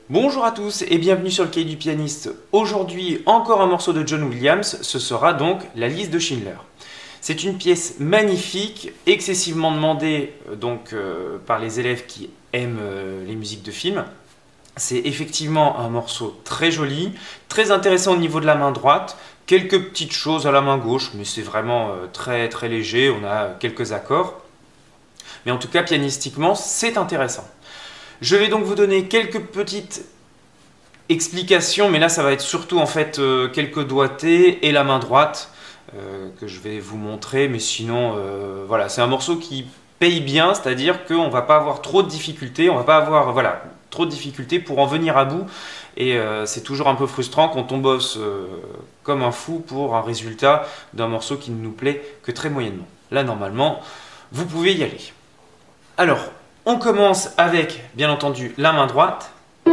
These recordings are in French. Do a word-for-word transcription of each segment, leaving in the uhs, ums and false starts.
Bonjour à tous et bienvenue sur le Cahier du pianiste. Aujourd'hui, encore un morceau de John Williams, ce sera donc La liste de Schindler. C'est une pièce magnifique, excessivement demandée donc, euh, par les élèves qui aiment euh, les musiques de film. C'est effectivement un morceau très joli, très intéressant au niveau de la main droite, quelques petites choses à la main gauche, mais c'est vraiment euh, très très léger, on a quelques accords. Mais en tout cas, pianistiquement, c'est intéressant. Je vais donc vous donner quelques petites explications, mais là ça va être surtout en fait euh, quelques doigtés et la main droite euh, que je vais vous montrer, mais sinon euh, voilà, c'est un morceau qui paye bien, c'est-à-dire qu'on ne va pas avoir trop de difficultés, on va pas avoir voilà, trop de difficultés pour en venir à bout, et euh, c'est toujours un peu frustrant quand on bosse euh, comme un fou pour un résultat d'un morceau qui ne nous plaît que très moyennement. Là normalement, vous pouvez y aller. Alors, on commence avec, bien entendu, la main droite.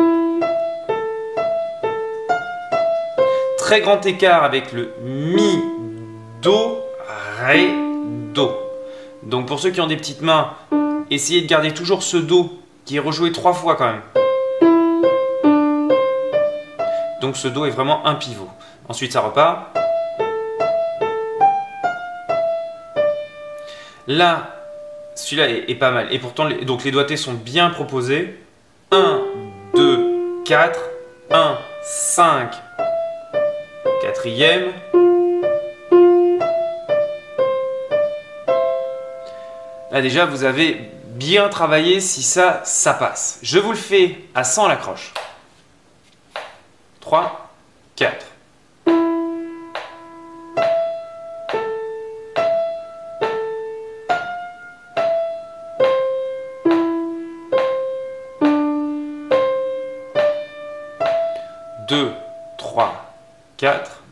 Très grand écart avec le Mi, Do, Ré, Do. Donc pour ceux qui ont des petites mains, essayez de garder toujours ce Do qui est rejoué trois fois quand même. Donc ce Do est vraiment un pivot. Ensuite ça repart. Là, celui-là est, est pas mal. Et pourtant, les, donc les doigtés sont bien proposés. un, deux, quatre, un, cinq, quatrième. Là déjà, vous avez bien travaillé si ça, ça passe. Je vous le fais à cent à l'accroche. trois, quatre. deux, trois, quatre.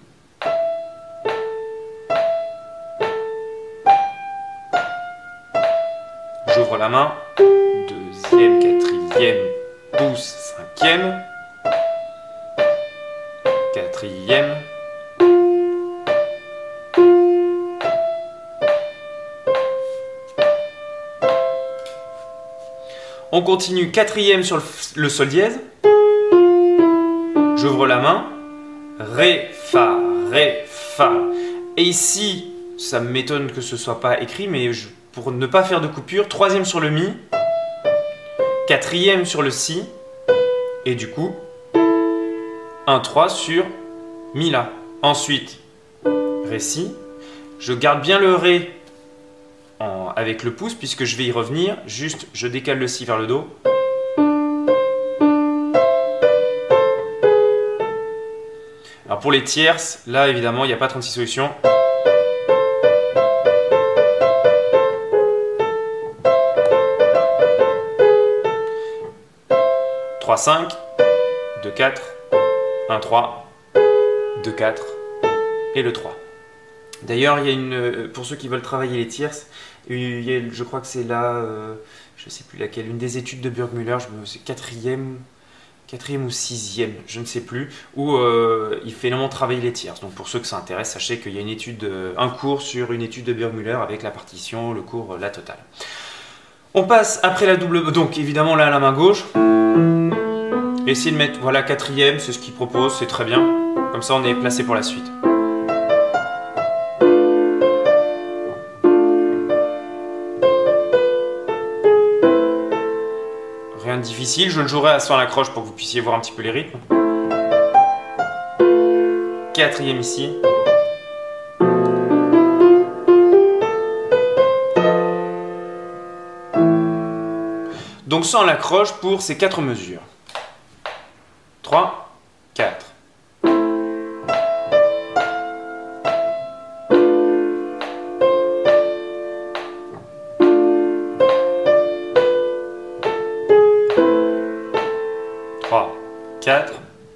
J'ouvre la main. Deuxième, quatrième, pouce, cinquième. Quatrième. On continue quatrième sur le, le sol dièse. J'ouvre la main, Ré, Fa, Ré, Fa. Et ici, ça m'étonne que ce ne soit pas écrit, mais je, pour ne pas faire de coupure, troisième sur le Mi, quatrième sur le Si, et du coup, un trois sur Mi, La. Ensuite, Ré, Si. Je garde bien le Ré en, avec le pouce, puisque je vais y revenir. Juste, je décale le Si vers le Do. Alors pour les tierces, là évidemment il n'y a pas trente-six solutions. trois, cinq, deux, quatre, un, trois, deux, quatre et le trois. D'ailleurs, il y a une, pour ceux qui veulent travailler les tierces, il y a, je crois que c'est là, euh, je ne sais plus laquelle, une des études de Burgmüller, c'est quatrième. quatrième ou sixième, je ne sais plus, où euh, il fait énormément travailler les tierces. Donc pour ceux que ça intéresse, sachez qu'il y a une étude, euh, un cours sur une étude de Burgmüller avec la partition, le cours, la totale. On passe après la double, donc évidemment là à la main gauche. Essayez de mettre, voilà, quatrième, c'est ce qu'il propose, c'est très bien. Comme ça on est placé pour la suite. Rien de difficile, je le jouerai à cent à l'accroche pour que vous puissiez voir un petit peu les rythmes. Quatrième ici. Donc cent à l'accroche pour ces quatre mesures. trois, quatre. trois, quatre.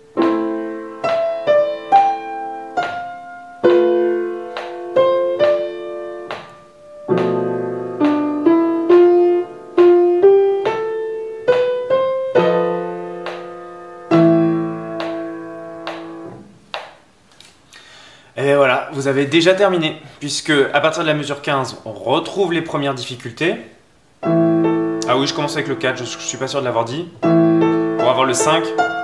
Et voilà, vous avez déjà terminé, puisque à partir de la mesure quinze, on retrouve les premières difficultés. Ah oui, je commence avec le quatre, je, je suis pas sûr de l'avoir dit. Pour avoir le cinq,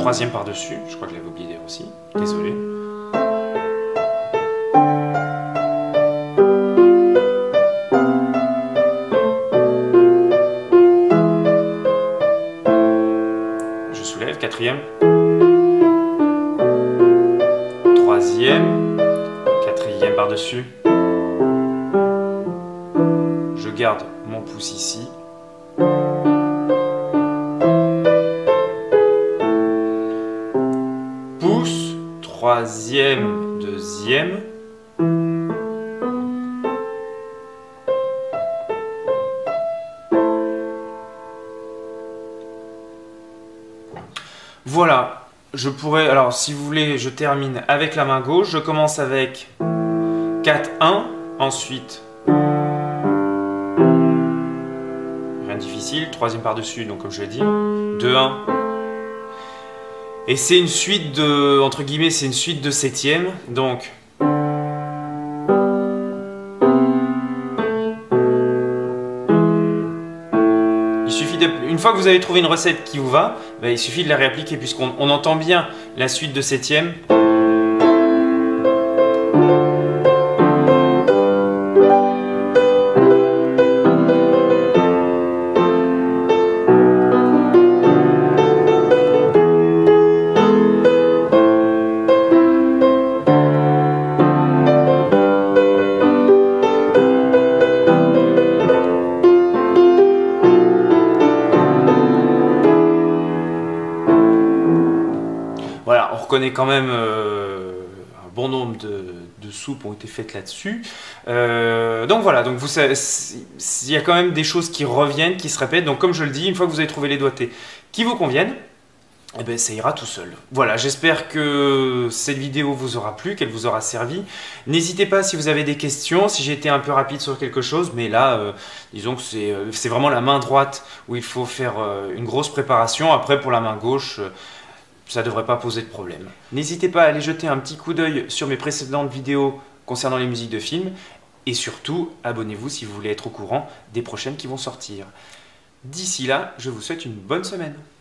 troisième par-dessus, je crois que je l'avais oublié d'ailleurs aussi, désolé. Je soulève, quatrième, troisième, quatrième par-dessus. Je garde mon pouce ici. Pouce, troisième, deuxième. Voilà, je pourrais, alors si vous voulez, je termine avec la main gauche. Je commence avec quatre un, ensuite rien de difficile, troisième par-dessus, donc comme je l'ai dit, deux un. Et c'est une suite de, entre guillemets, c'est une suite de septième, donc il suffit de, une fois que vous avez trouvé une recette qui vous va, ben, il suffit de la réappliquer puisqu'on on entend bien la suite de septième. Voilà, on reconnaît quand même euh, un bon nombre de, de soupes ont été faites là-dessus. Euh, donc voilà, donc vous, il y a quand même des choses qui reviennent, qui se répètent. Donc comme je le dis, une fois que vous avez trouvé les doigtés qui vous conviennent, eh ben, ça ira tout seul. Voilà, j'espère que cette vidéo vous aura plu, qu'elle vous aura servi. N'hésitez pas si vous avez des questions, si j'ai été un peu rapide sur quelque chose, mais là, euh, disons que c'est euh, c'est vraiment la main droite où il faut faire euh, une grosse préparation. Après, pour la main gauche, euh, ça ne devrait pas poser de problème. N'hésitez pas à aller jeter un petit coup d'œil sur mes précédentes vidéos concernant les musiques de films. Et surtout, abonnez-vous si vous voulez être au courant des prochaines qui vont sortir. D'ici là, je vous souhaite une bonne semaine.